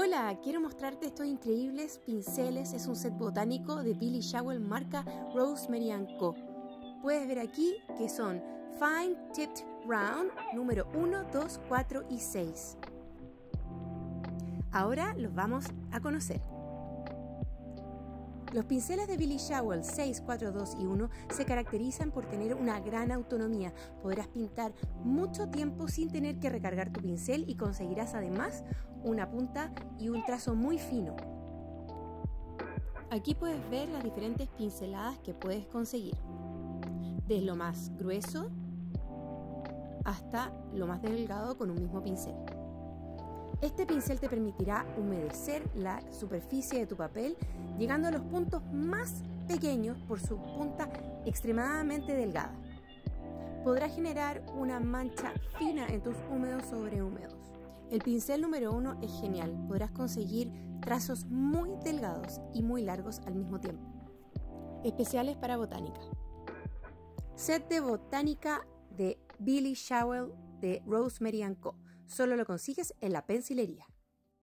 Hola, quiero mostrarte estos increíbles pinceles. Es un set botánico de Billy Showell marca Rosemary & Co. Puedes ver aquí que son Fine Tipped Round número 1, 2, 4 y 6. Ahora los vamos a conocer. Los pinceles de Billy Showell 6, 4, 2 y 1 se caracterizan por tener una gran autonomía. Podrás pintar mucho tiempo sin tener que recargar tu pincel y conseguirás además una punta y un trazo muy fino. Aquí puedes ver las diferentes pinceladas que puedes conseguir, desde lo más grueso hasta lo más delgado con un mismo pincel. Este pincel te permitirá humedecer la superficie de tu papel, llegando a los puntos más pequeños por su punta extremadamente delgada. Podrás generar una mancha fina en tus húmedos sobre húmedos. El pincel número 1 es genial, podrás conseguir trazos muy delgados y muy largos al mismo tiempo. Especiales para botánica. Set de botánica de Billy Showell de Rosemary & Co. Solo lo consigues en la pencilería.